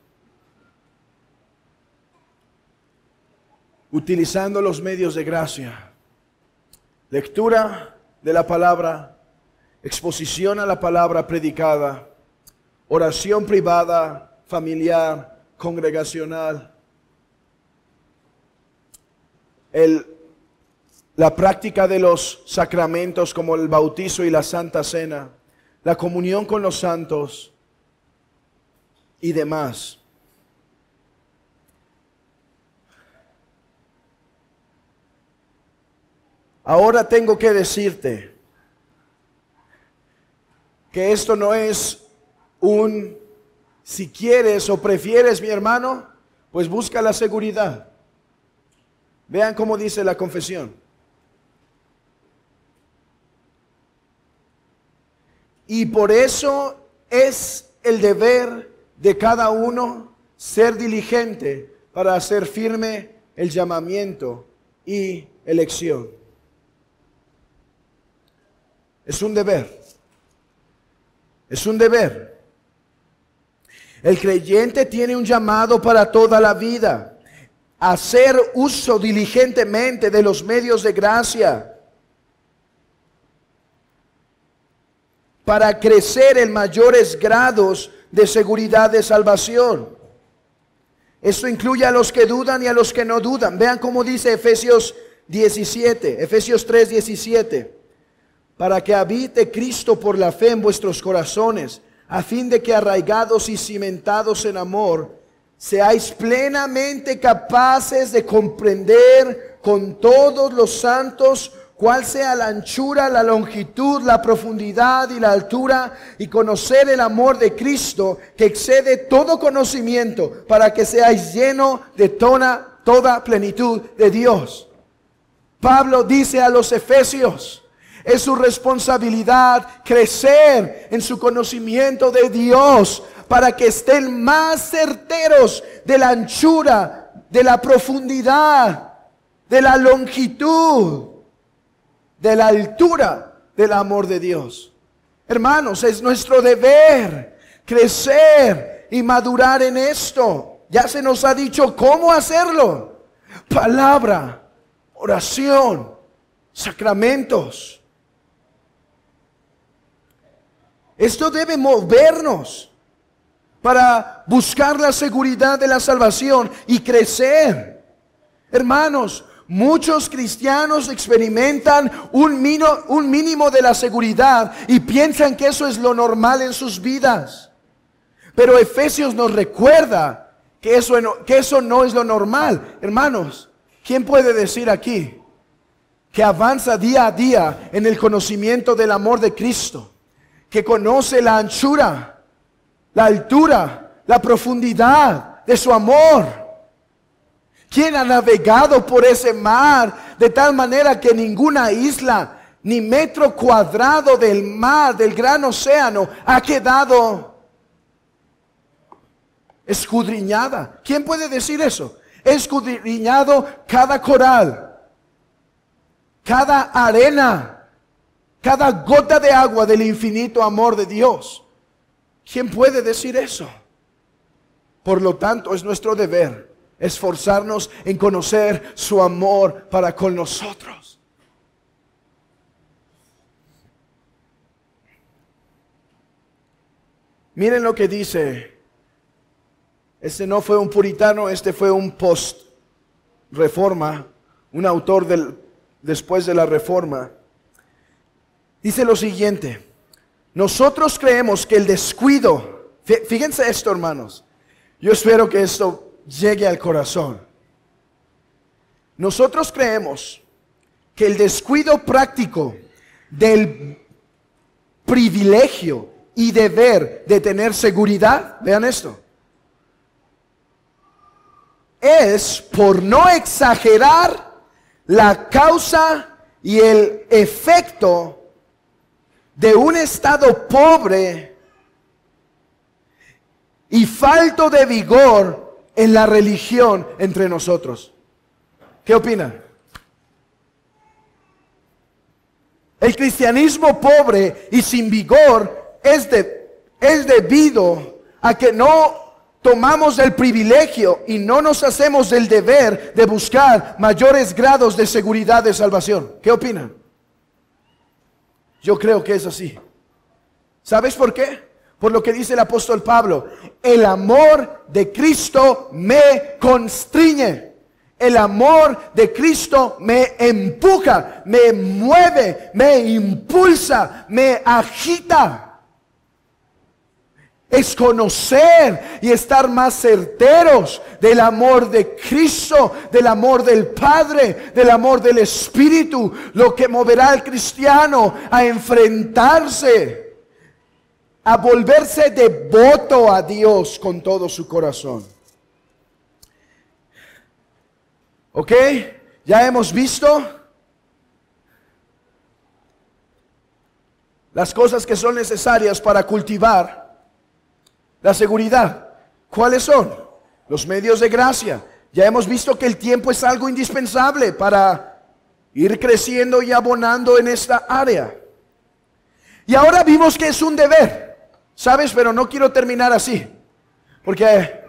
Utilizando los medios de gracia. Lectura de la palabra, exposición a la palabra predicada, oración privada, familiar, congregacional. El, la práctica de los sacramentos como el bautizo y la Santa Cena, la comunión con los santos y demás. Ahora tengo que decirte que esto no es un si quieres o prefieres, mi hermano, pues busca la seguridad. Vean cómo dice la confesión. Y por eso es el deber de cada uno ser diligente para hacer firme el llamamiento y elección. Es un deber. Es un deber. El creyente tiene un llamado para toda la vida. Hacer uso diligentemente de los medios de gracia para crecer en mayores grados de seguridad de salvación. Esto incluye a los que dudan y a los que no dudan. Vean cómo dice Efesios diecisiete, Efesios tres diecisiete. Para que habite Cristo por la fe en vuestros corazones, a fin de que arraigados y cimentados en amor, seáis plenamente capaces de comprender con todos los santos cuál sea la anchura, la longitud, la profundidad y la altura, y conocer el amor de Cristo que excede todo conocimiento, para que seáis llenos de toda, toda plenitud de Dios. Pablo dice a los efesios: es su responsabilidad crecer en su conocimiento de Dios para que estén más certeros de la anchura, de la profundidad, de la longitud, de la altura del amor de Dios. Hermanos, es nuestro deber crecer y madurar en esto. Ya se nos ha dicho cómo hacerlo: palabra, oración, sacramentos. Esto debe movernos para buscar la seguridad de la salvación y crecer. Hermanos, muchos cristianos experimentan un mínimo, un mínimo de la seguridad y piensan que eso es lo normal en sus vidas. Pero Efesios nos recuerda que eso, que eso no es lo normal. Hermanos, ¿quién puede decir aquí que avanza día a día en el conocimiento del amor de Cristo? Que conoce la anchura, la altura, la profundidad de su amor. ¿Quién ha navegado por ese mar de tal manera que ninguna isla, ni metro cuadrado del mar, del gran océano, ha quedado escudriñada? ¿Quién puede decir eso? Escudriñado cada coral, cada arena, cada gota de agua del infinito amor de Dios. ¿Quién puede decir eso? Por lo tanto, es nuestro deber esforzarnos en conocer su amor para con nosotros. Miren lo que dice. Este no fue un puritano, este fue un post-reforma, un autor del, después de la reforma. Dice lo siguiente: nosotros creemos que el descuido, fíjense esto, hermanos, yo espero que esto llegue al corazón. Nosotros creemos que el descuido práctico del privilegio y deber de tener seguridad, vean esto, es por no exagerar la causa y el efecto de un estado pobre y falto de vigor en la religión entre nosotros. ¿Qué opinan? El cristianismo pobre y sin vigor es de, es debido a que no tomamos el privilegio y no nos hacemos el deber de buscar mayores grados de seguridad de salvación. ¿Qué opinan? Yo creo que es así. ¿Sabes por qué? Por lo que dice el apóstol Pablo: el amor de Cristo me constriñe. El amor de Cristo me empuja, me mueve, me impulsa, me agita. Es conocer y estar más certeros del amor de Cristo, del amor del Padre, del amor del Espíritu, lo que moverá al cristiano a enfrentarse, a volverse devoto a Dios con todo su corazón. ¿Ok? Ya hemos visto las cosas que son necesarias para cultivar la seguridad. ¿Cuáles son? Los medios de gracia. Ya hemos visto que el tiempo es algo indispensable para ir creciendo y abonando en esta área. Y ahora vimos que es un deber, ¿sabes? Pero no quiero terminar así, porque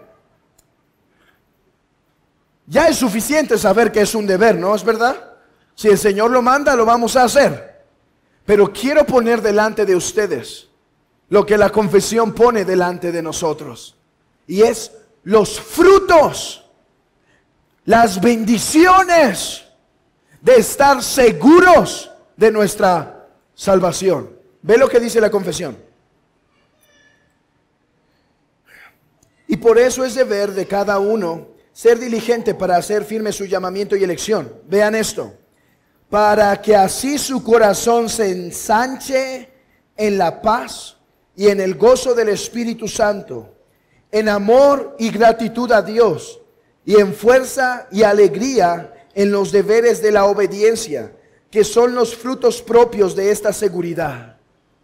ya es suficiente saber que es un deber, ¿no es verdad? Si el Señor lo manda, lo vamos a hacer. Pero quiero poner delante de ustedes lo que la confesión pone delante de nosotros, y es los frutos, las bendiciones de estar seguros de nuestra salvación. Ve lo que dice la confesión. Y por eso es deber de cada uno ser diligente para hacer firme su llamamiento y elección. Vean esto: para que así su corazón se ensanche en la paz y en el gozo del Espíritu Santo, en amor y gratitud a Dios, y en fuerza y alegría en los deberes de la obediencia, que son los frutos propios de esta seguridad.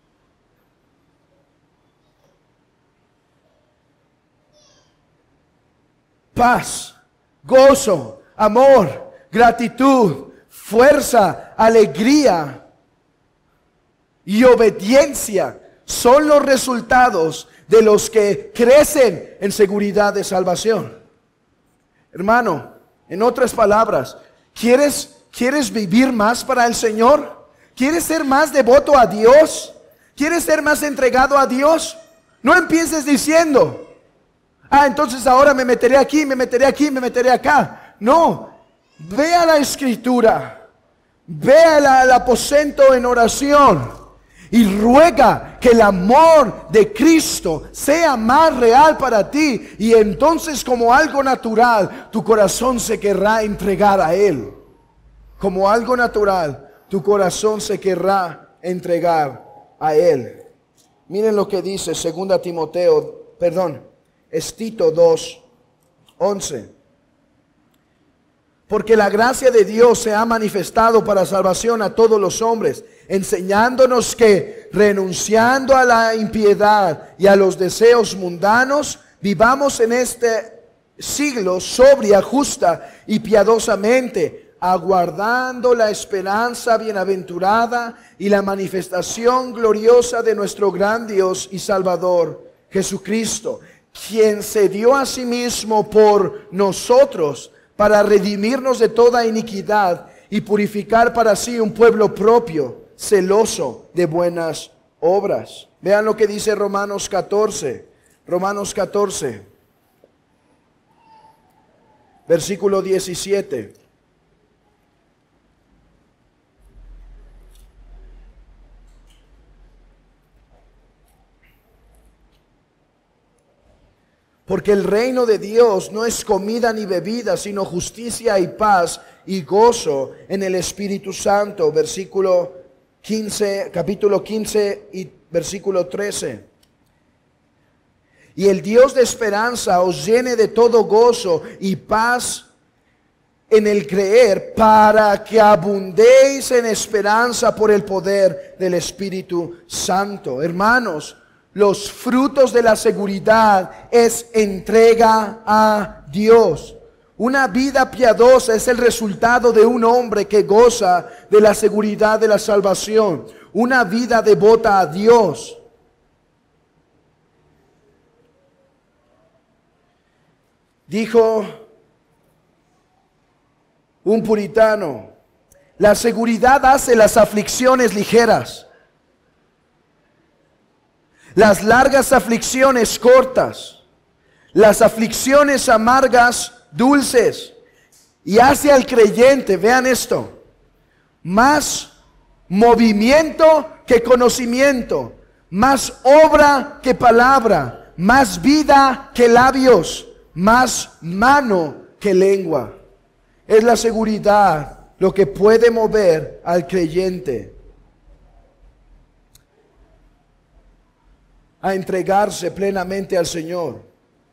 Paz, gozo, amor, gratitud, fuerza, alegría y obediencia son los resultados de los que crecen en seguridad de salvación. Hermano, en otras palabras, ¿quieres, ¿quieres vivir más para el Señor? ¿Quieres ser más devoto a Dios? ¿Quieres ser más entregado a Dios? No empieces diciendo: ah, entonces ahora me meteré aquí, me meteré aquí, me meteré acá. No, ve a la Escritura, ve al aposento en oración y ruega que el amor de Cristo sea más real para ti, y entonces, como algo natural, tu corazón se querrá entregar a Él. Como algo natural, tu corazón se querrá entregar a Él. Miren lo que dice segunda Timoteo, perdón, es Tito dos, once. Porque la gracia de Dios se ha manifestado para salvación a todos los hombres, enseñándonos que, renunciando a la impiedad y a los deseos mundanos, vivamos en este siglo sobria, justa y piadosamente, aguardando la esperanza bienaventurada y la manifestación gloriosa de nuestro gran Dios y Salvador, Jesucristo, quien se dio a sí mismo por nosotros, para redimirnos de toda iniquidad y purificar para sí un pueblo propio, celoso de buenas obras. Vean lo que dice Romanos catorce. Romanos catorce, versículo diecisiete. Porque el reino de Dios no es comida ni bebida, sino justicia y paz y gozo en el Espíritu Santo. Versículo quince, capítulo quince y versículo trece. Y el Dios de esperanza os llene de todo gozo y paz en el creer, para que abundéis en esperanza por el poder del Espíritu Santo. Hermanos, los frutos de la seguridad es entrega a Dios. Una vida piadosa es el resultado de un hombre que goza de la seguridad de la salvación. Una vida devota a Dios Dijo un puritano, la seguridad hace las aflicciones ligeras, las largas aflicciones cortas, las aflicciones amargas dulces, y hace al creyente, vean esto, más movimiento que conocimiento, más obra que palabra, más vida que labios, más mano que lengua. Es la seguridad lo que puede mover al creyente a entregarse plenamente al Señor.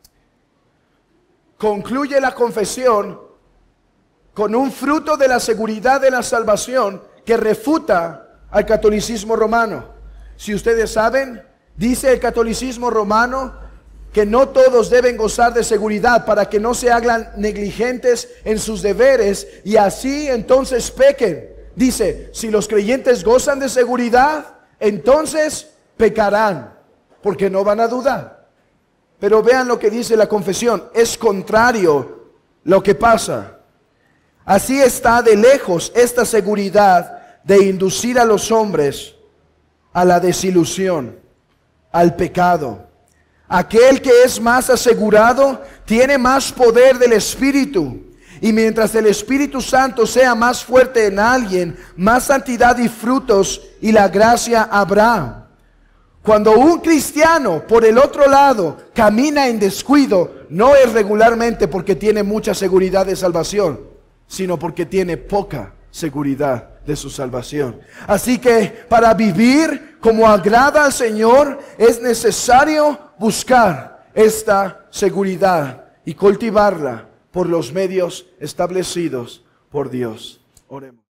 Concluye la confesión con un fruto de la seguridad de la salvación que refuta al catolicismo romano. Si ustedes saben, dice el catolicismo romano que no todos deben gozar de seguridad para que no se hagan negligentes en sus deberes y así entonces pequen. Dice, si los creyentes gozan de seguridad, entonces pecarán, porque no van a dudar. Pero vean lo que dice la confesión, es contrario lo que pasa. Así está de lejos esta seguridad de inducir a los hombres a la desilusión, al pecado. Aquel que es más asegurado tiene más poder del Espíritu. Y mientras el Espíritu Santo sea más fuerte en alguien, más santidad y frutos y la gracia habrá. Cuando un cristiano, por el otro lado, camina en descuido, no es regularmente porque tiene mucha seguridad de salvación, sino porque tiene poca seguridad de su salvación. Así que para vivir como agrada al Señor es necesario buscar esta seguridad y cultivarla por los medios establecidos por Dios. Oremos.